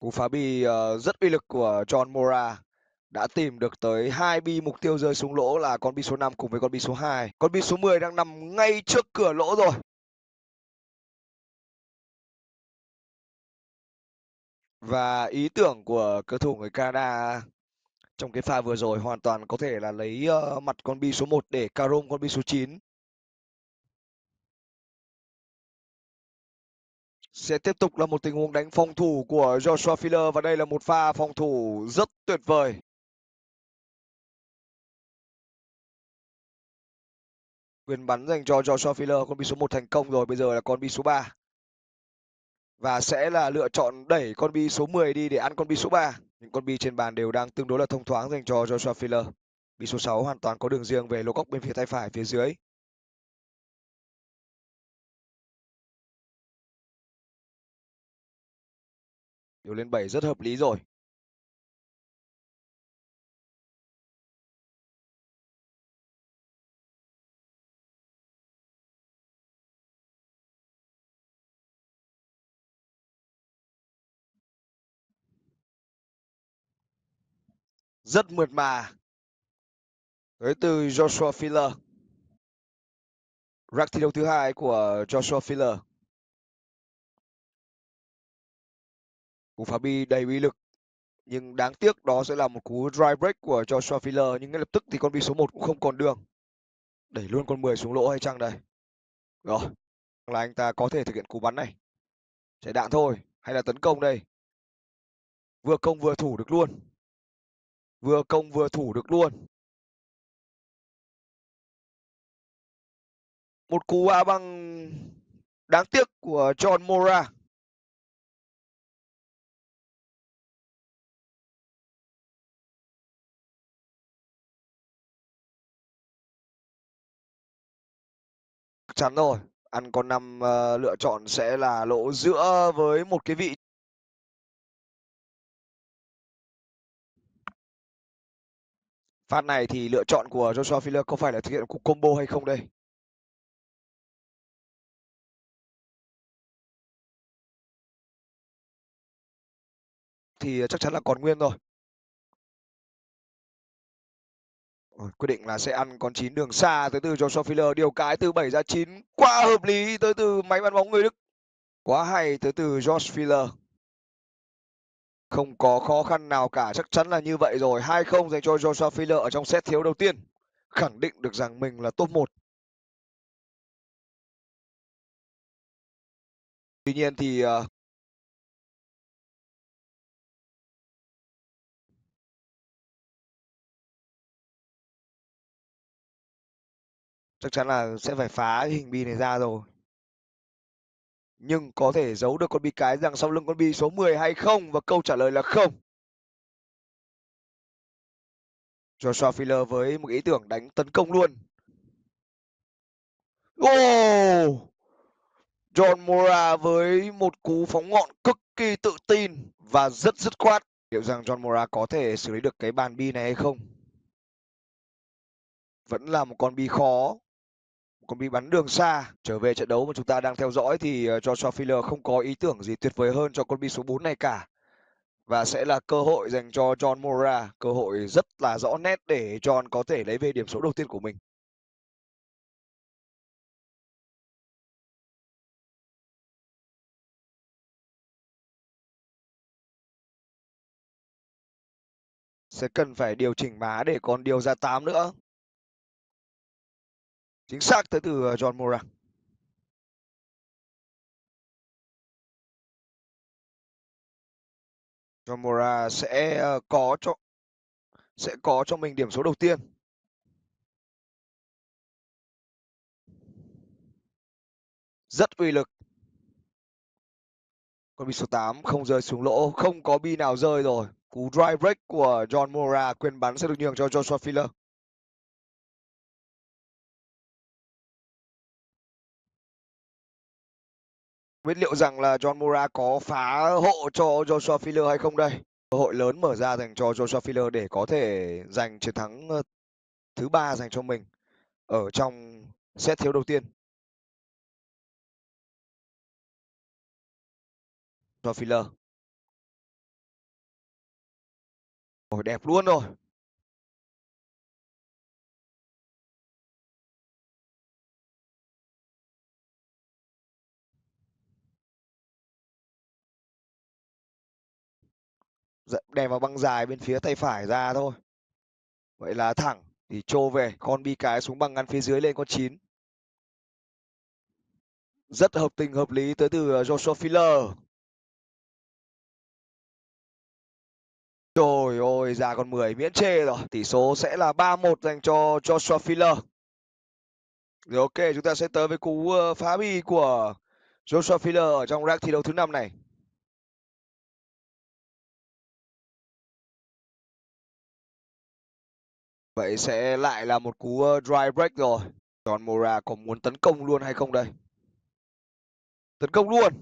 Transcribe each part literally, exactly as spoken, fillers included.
Cú phá bi ờ, rất uy lực của John Mora đã tìm được tới hai bi mục tiêu rơi xuống lỗ là con bi số năm cùng với con bi số hai. Con bi số mười đang nằm ngay trước cửa lỗ rồi. Và ý tưởng của cầu thủ người Canada trong cái pha vừa rồi hoàn toàn có thể là lấy uh, mặt con bi số một để cà rôm con bi số chín. Sẽ tiếp tục là một tình huống đánh phòng thủ của Joshua Filler và đây là một pha phòng thủ rất tuyệt vời. Quyền bắn dành cho Joshua Filler, con bi số một thành công rồi, bây giờ là con bi số ba. Và sẽ là lựa chọn đẩy con bi số mười đi để ăn con bi số ba. Những con bi trên bàn đều đang tương đối là thông thoáng dành cho Joshua Filler. Bi số sáu hoàn toàn có đường riêng về lô cốc bên phía tay phải phía dưới. Điều lên bảy rất hợp lý rồi. Rất mượt mà. Tới từ Joshua Filler. Rack thi đấu thứ hai của Joshua Filler. Cú phá bi đầy uy lực. Nhưng đáng tiếc đó sẽ là một cú dry break của Joshua Filler. Nhưng ngay lập tức thì con bi số một cũng không còn đường. Đẩy luôn con mười xuống lỗ hay chăng đây? Rồi, là anh ta có thể thực hiện cú bắn này. Chạy đạn thôi, hay là tấn công đây? Vừa công vừa thủ được luôn. Vừa công vừa thủ được luôn. Một cú á băng đáng tiếc của John Mora. Chắc chắn rồi, ăn con năm uh, lựa chọn sẽ là lỗ giữa với một cái vị. Phát này thì lựa chọn của Joshua Filler có phải là thực hiện cú combo hay không đây? Thì chắc chắn là còn nguyên rồi. Quyết định là sẽ ăn con chín đường xa tới từ Joshua Filler, điều cái từ bảy ra chín quá hợp lý tới từ máy bắn bóng người Đức. Quá hay tới từ Josh Filler. Không có khó khăn nào cả, chắc chắn là như vậy rồi. hai không dành cho Joshua Filler ở trong set thiếu đầu tiên. Khẳng định được rằng mình là top một. Tuy nhiên thì uh, chắc chắn là sẽ phải phá hình bi này ra rồi. Nhưng có thể giấu được con bi cái rằng sau lưng con bi số mười hay không? Và câu trả lời là không. Joshua Filler với một ý tưởng đánh tấn công luôn. Oh! John Mora với một cú phóng ngọn cực kỳ tự tin và rất dứt khoát. Liệu rằng John Mora có thể xử lý được cái bàn bi này hay không? Vẫn là một con bi khó. Một con bi bắn đường xa. Trở về trận đấu mà chúng ta đang theo dõi thì Joshua Filler không có ý tưởng gì tuyệt vời hơn cho con bi số bốn này cả. Và sẽ là cơ hội dành cho John Mora. Cơ hội rất là rõ nét để John có thể lấy về điểm số đầu tiên của mình. Sẽ cần phải điều chỉnh má để còn điều ra tám nữa. Chính xác tới từ John Mora. John Mora sẽ ờ, có cho sẽ có cho mình điểm số đầu tiên. Rất uy lực. Con bi số tám không rơi xuống lỗ, không có bi nào rơi rồi. Cú dry break của John Mora, quyền bắn sẽ được nhường cho Joshua Filler. Biết liệu rằng là John Mora có phá hộ cho Joshua Filler hay không đây? Cơ hội lớn mở ra dành cho Joshua Filler để có thể giành chiến thắng thứ ba dành cho mình ở trong set thiếu đầu tiên. Joshua Filler. Ôi, đẹp luôn rồi. Dạ, đè vào băng dài bên phía tay phải ra thôi. Vậy là thẳng thì trô về, con bi cái xuống bằng ngắn phía dưới lên con chín. Rất hợp tình hợp lý tới từ ờ, Joshua Filler. Trời ơi, ra con mười miễn chê rồi. Tỷ số sẽ là ba một dành cho Joshua Filler. Rồi ok, chúng ta sẽ tới với cú ờ, phá bi của Joshua Filler ở trong rank thi đấu thứ năm này. Vậy sẽ lại là một cú ờ, dry break rồi. John Mora có muốn tấn công luôn hay không đây? Tấn công luôn.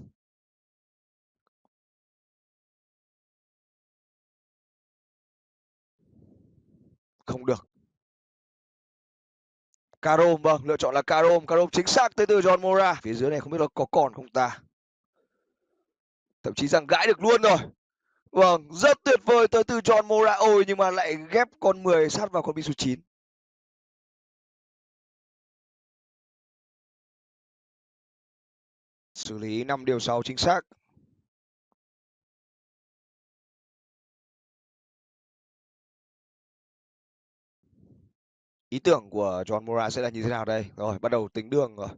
Không được. Carom, vâng, lựa chọn là Carom. Carom chính xác tới từ John Mora. Phía dưới này không biết nó có còn không ta. Thậm chí rằng gãi được luôn rồi. Vâng, rất tuyệt vời tới từ John Mora. Ôi, nhưng mà lại ghép con mười sát vào con bi số chín. Xử lý năm điều sáu chính xác. Ý tưởng của John Mora sẽ là như thế nào đây? Rồi, bắt đầu tính đường rồi.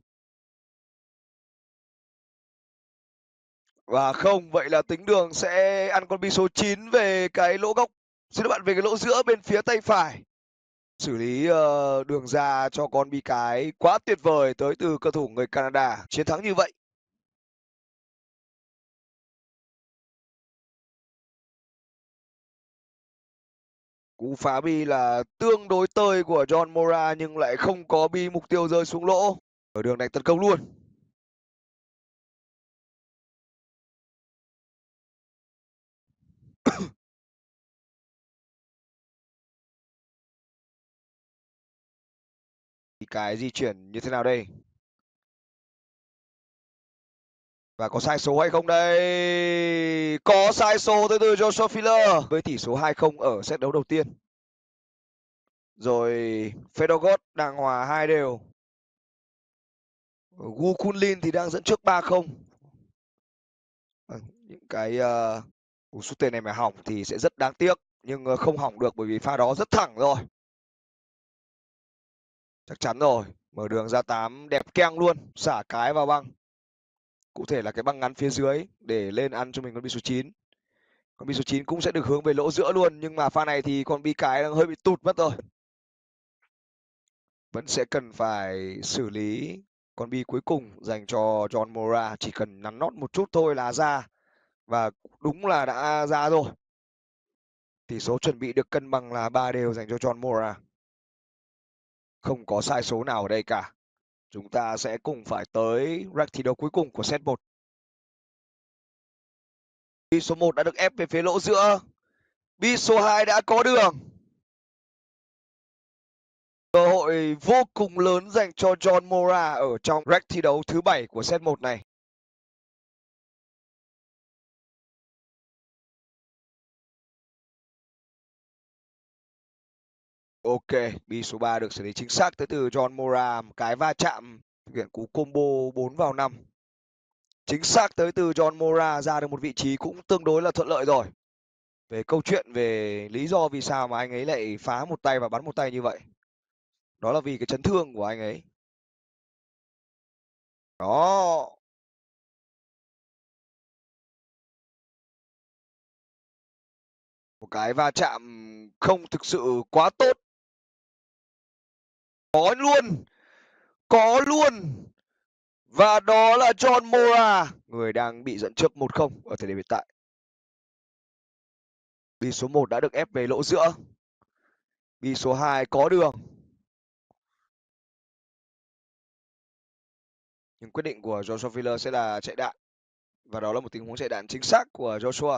Và không, vậy là tính đường sẽ ăn con bi số chín về cái lỗ góc. Xin các bạn về cái lỗ giữa bên phía tay phải. Xử lý uh, đường ra cho con bi cái quá tuyệt vời tới từ cầu thủ người Canada. Chiến thắng như vậy. Cú phá bi là tương đối tơi của John Mora nhưng lại không có bi mục tiêu rơi xuống lỗ. Ở đường này tấn công luôn. Thì cái di chuyển như thế nào đây? Và có sai số hay không đây? Có sai số tới từ Joshua Filler với tỷ số hai không ở set đấu đầu tiên. Rồi Fedogot đang hòa hai đều. Gu Kunlin thì đang dẫn trước ba không. À, những cái uh, cú sút tên này mà hỏng thì sẽ rất đáng tiếc, nhưng uh, không hỏng được bởi vì pha đó rất thẳng rồi. Chắc chắn rồi, mở đường ra tám đẹp keng luôn, xả cái vào băng. Cụ thể là cái băng ngắn phía dưới để lên ăn cho mình con bi số chín. Con bi số chín cũng sẽ được hướng về lỗ giữa luôn, nhưng mà pha này thì con bi cái đang hơi bị tụt mất rồi. Vẫn sẽ cần phải xử lý con bi cuối cùng dành cho John Mora, chỉ cần nắn nót một chút thôi là ra. Và đúng là đã ra rồi. Tỷ số chuẩn bị được cân bằng là ba đều dành cho John Mora. Không có sai số nào ở đây cả. Chúng ta sẽ cùng phải tới rank thi đấu cuối cùng của set một. Bi số một đã được ép về phía lỗ giữa. Bi số hai đã có đường. Cơ hội vô cùng lớn dành cho John Mora ở trong rank thi đấu thứ bảy của set một này. Ok, bi số ba được xử lý chính xác tới từ John Mora. Một cái va chạm thực hiện cú combo bốn vào năm. Chính xác tới từ John Mora, ra được một vị trí cũng tương đối là thuận lợi rồi. Về câu chuyện về lý do vì sao mà anh ấy lại phá một tay và bắn một tay như vậy. Đó là vì cái chấn thương của anh ấy. Đó. Một cái va chạm không thực sự quá tốt. Có luôn. Có luôn. Và đó là John Mora, người đang bị dẫn trước một không ở thời điểm hiện tại. Bi số một đã được ép về lỗ giữa. Bi số hai có đường. Nhưng quyết định của Joshua Filler sẽ là chạy đạn. Và đó là một tình huống chạy đạn chính xác của Joshua.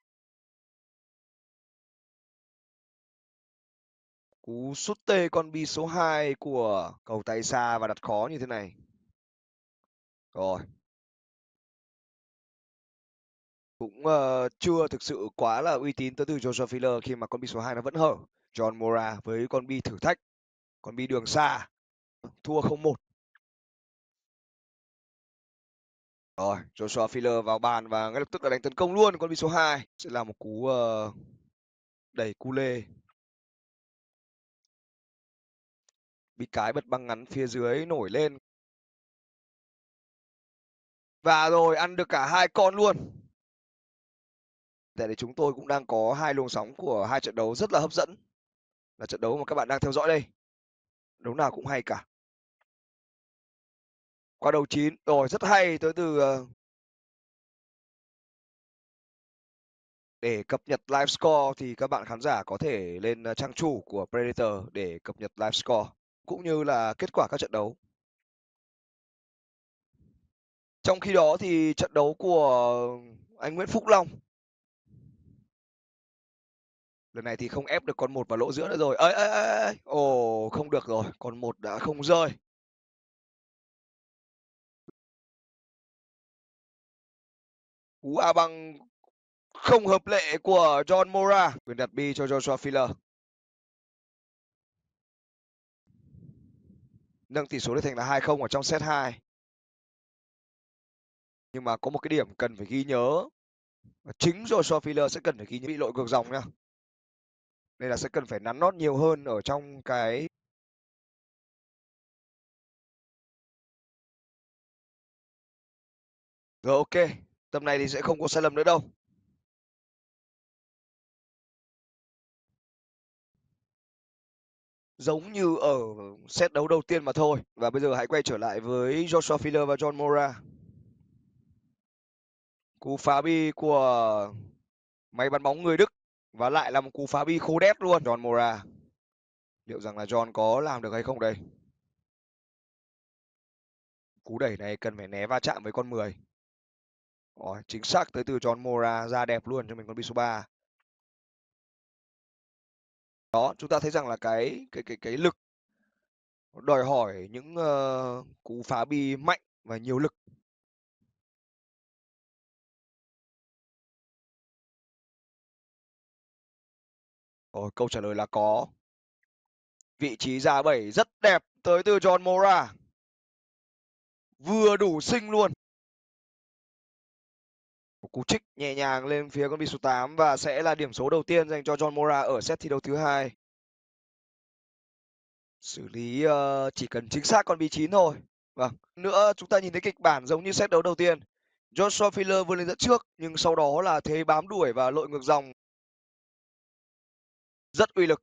Cú sút tê con bi số hai của cầu tay xa và đặt khó như thế này. Rồi. Cũng, ờ, chưa thực sự quá là uy tín tới từ Joshua Filler khi mà con bi số hai nó vẫn hở. John Mora với con bi thử thách, con bi đường xa, thua không một. Rồi, Joshua Filler vào bàn và ngay lập tức là đánh tấn công luôn con bi số hai. Sẽ là một cú, ờ, đẩy cu lê. Bi cái bật băng ngắn phía dưới nổi lên. Và rồi ăn được cả hai con luôn. Tại vì chúng tôi cũng đang có hai luồng sóng của hai trận đấu rất là hấp dẫn. Là trận đấu mà các bạn đang theo dõi đây. Đấu nào cũng hay cả. Qua đầu chín, rồi rất hay tới từ ờ, để cập nhật live score thì các bạn khán giả có thể lên ờ, trang chủ của Predator để cập nhật live score cũng như là kết quả các trận đấu. Trong khi đó thì trận đấu của anh Nguyễn Phúc Long lần này thì không ép được con một vào lỗ giữa nữa rồi. Ấy ấy ấy, ồ không được rồi, con một đã không rơi. Cú a băng không hợp lệ của John Mora, quyền đặt bi cho Joshua Filler. Nâng tỷ số lên thành là hai không ở trong set hai. Nhưng mà có một cái điểm cần phải ghi nhớ. Chính Joshua Filler sẽ cần phải ghi nhớ bị lội ngược dòng nha. Nên là sẽ cần phải nắn nót nhiều hơn ở trong cái rồi ok, tầm này thì sẽ không có sai lầm nữa đâu. Giống như ở set đấu đầu tiên mà thôi. Và bây giờ hãy quay trở lại với Joshua Filler và John Mora. Cú phá bi của máy bắn bóng người Đức và lại là một cú phá bi khô đét luôn John Mora. Liệu rằng là John có làm được hay không đây? Cú đẩy này cần phải né va chạm với con mười. Rồi, chính xác tới từ John Mora ra đẹp luôn cho mình con bi số ba. Đó, chúng ta thấy rằng là cái cái cái cái lực đòi hỏi những uh, cú phá bi mạnh và nhiều lực. Rồi, câu trả lời là có. Vị trí ra bảy rất đẹp tới từ John Mora. Vừa đủ xinh luôn. Một cú trích nhẹ nhàng lên phía con bi số tám và sẽ là điểm số đầu tiên dành cho John Mora ở set thi đấu thứ hai. Xử lý uh, chỉ cần chính xác con bi chín thôi. Vâng. Nữa chúng ta nhìn thấy kịch bản giống như set đấu đầu tiên. Joshua Filler vươn lên dẫn trước nhưng sau đó là thế bám đuổi và lội ngược dòng. Rất uy lực.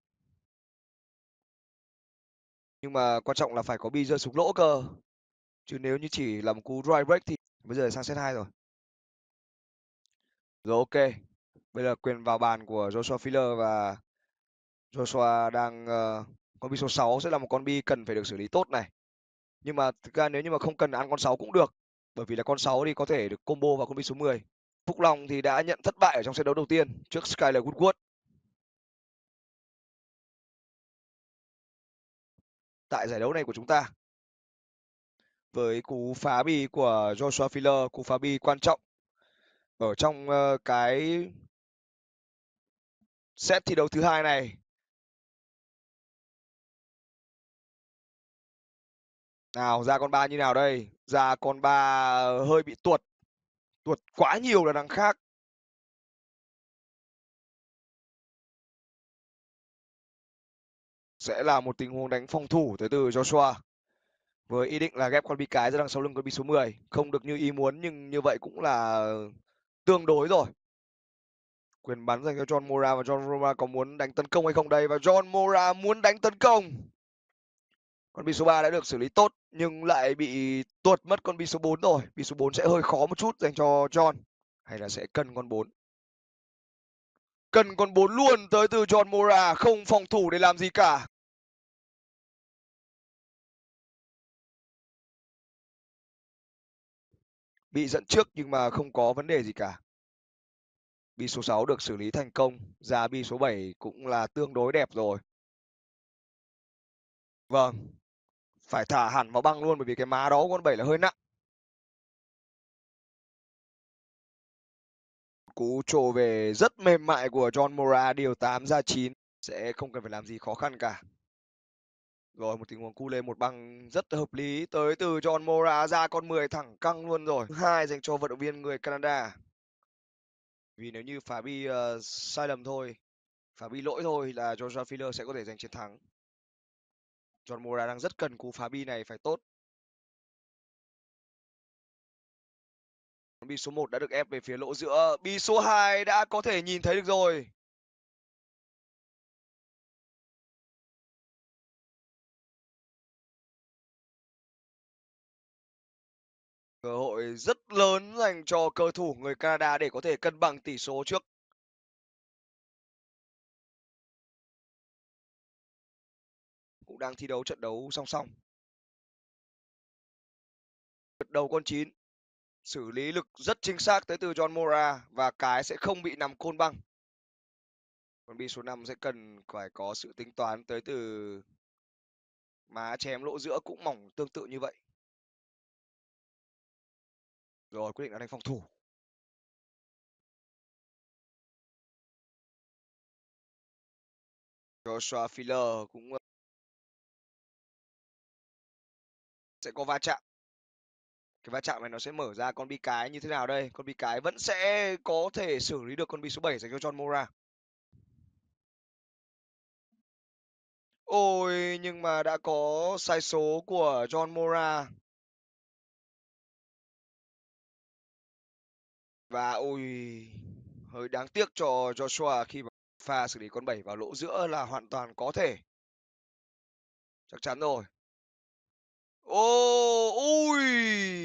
Nhưng mà quan trọng là phải có bi rơi xuống lỗ cơ. Chứ nếu như chỉ là một cú dry break thì bây giờ sang set hai rồi. Rồi ok. Bây giờ quyền vào bàn của Joshua Filler và Joshua đang uh, con bi số sáu sẽ là một con bi cần phải được xử lý tốt này. Nhưng mà thực ra nếu như mà không cần ăn con sáu cũng được. Bởi vì là con sáu thì có thể được combo vào con bi số mười. Phúc Long thì đã nhận thất bại ở trong set đấu đầu tiên trước Skyler Woodward. Tại giải đấu này của chúng ta. Với cú phá bi của Joshua Filler, cú phá bi quan trọng ở trong uh, cái set thi đấu thứ hai này. Nào ra con ba như nào đây? Ra con ba hơi bị tuột. Tuột quá nhiều là đằng khác. Sẽ là một tình huống đánh phòng thủ tới từ Joshua. Với ý định là ghép con bi cái ra đằng sau lưng con bi số mười. Không được như ý muốn nhưng như vậy cũng là tương đối rồi. Quyền bắn dành cho John Mora và John Mora có muốn đánh tấn công hay không đây? Và John Mora muốn đánh tấn công. Con bi số ba đã được xử lý tốt nhưng lại bị tuột mất con bi số bốn rồi. Bi số bốn sẽ hơi khó một chút dành cho John. Hay là sẽ cần con bốn. Cần con bốn luôn tới từ John Mora, không phòng thủ để làm gì cả. Bị dẫn trước nhưng mà không có vấn đề gì cả. Bi số sáu được xử lý thành công, ra bi số bảy cũng là tương đối đẹp rồi. Vâng, phải thả hẳn vào băng luôn bởi vì cái má đó của con bảy là hơi nặng. cú trồ về rất mềm mại của John Mora, điều tám ra chín. Sẽ không cần phải làm gì khó khăn cả. Rồi, một tình huống cu lên một băng rất hợp lý tới từ John Mora, ra con mười thẳng căng luôn rồi. Thứ hai dành cho vận động viên người Canada. Vì nếu như phá bi uh, sai lầm thôi, phá bi lỗi thôi là Joshua Filler sẽ có thể giành chiến thắng. John Mora đang rất cần cú phá bi này phải tốt. Bi số một đã được ép về phía lỗ giữa, bi số hai đã có thể nhìn thấy được rồi. Cơ hội rất lớn dành cho cầu thủ người Canada để có thể cân bằng tỷ số trước. Cũng đang thi đấu trận đấu song song. Đầu con chín, xử lý lực rất chính xác tới từ John Mora và cái sẽ không bị nằm côn băng. Còn bi số năm sẽ cần phải có sự tính toán tới từ má chém lỗ giữa cũng mỏng tương tự như vậy. Rồi, quyết định là đánh phòng thủ. Joshua Filler cũng sẽ có va chạm. Cái va chạm này nó sẽ mở ra con bi cái như thế nào đây? Con bi cái vẫn sẽ có thể xử lý được con bi số bảy dành cho John Mora. Ôi, nhưng mà đã có sai số của John Mora. Và ôi, hơi đáng tiếc cho Joshua khi mà pha xử lý con bảy vào lỗ giữa là hoàn toàn có thể. Chắc chắn rồi. Ô, ui!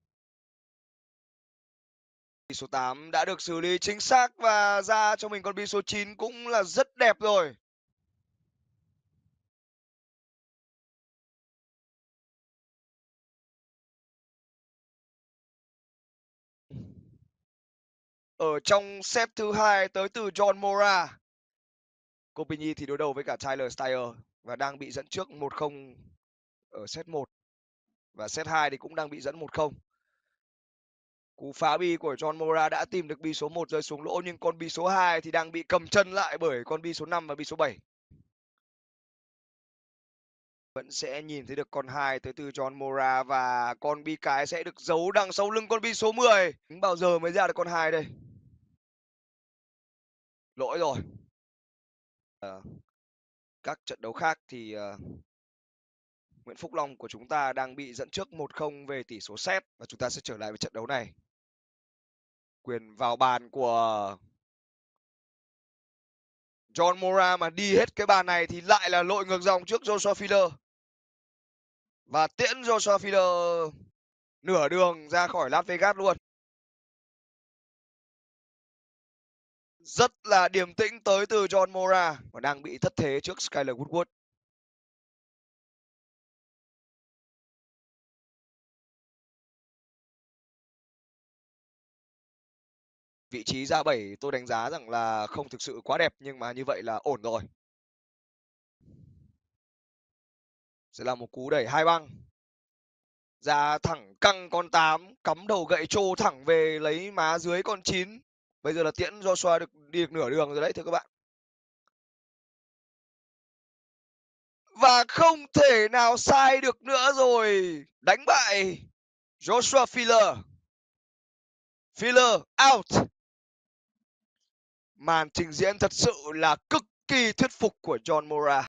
Bi số tám đã được xử lý chính xác và ra cho mình con bi số chín cũng là rất đẹp rồi. Ở trong set thứ hai tới từ John Mora. Copini thì đối đầu với cả Tyler Steyer và đang bị dẫn trước một không ở set một. Và set hai thì cũng đang bị dẫn một không. Cú phá bi của John Mora đã tìm được bi số một rơi xuống lỗ, nhưng con bi số hai thì đang bị cầm chân lại bởi con bi số năm và bi số bảy. Vẫn sẽ nhìn thấy được con hai tới từ John Mora và con bi cái sẽ được giấu đằng sau lưng con bi số mười. Bao giờ mới ra được con hai đây? Lỗi rồi. À, các trận đấu khác thì uh, Nguyễn Phúc Long của chúng ta đang bị dẫn trước một không về tỷ số set và chúng ta sẽ trở lại với trận đấu này. Quyền vào bàn của John Mora mà đi hết cái bàn này thì lại là lội ngược dòng trước Joshua Filler. Và tiễn Joshua Filler nửa đường ra khỏi Las Vegas luôn. Rất là điềm tĩnh tới từ John Mora và đang bị thất thế trước Skyler Woodward. Vị trí ra bảy tôi đánh giá rằng là không thực sự quá đẹp, nhưng mà như vậy là ổn rồi. Sẽ là một cú đẩy hai băng. Ra thẳng căng con tám, cắm đầu gậy trô thẳng về lấy má dưới con chín. Bây giờ là tiễn Joshua được đi được nửa đường rồi đấy thưa các bạn. Và không thể nào sai được nữa rồi. Đánh bại Joshua Filler. Filler out. Màn trình diễn thật sự là cực kỳ thuyết phục của John Mora.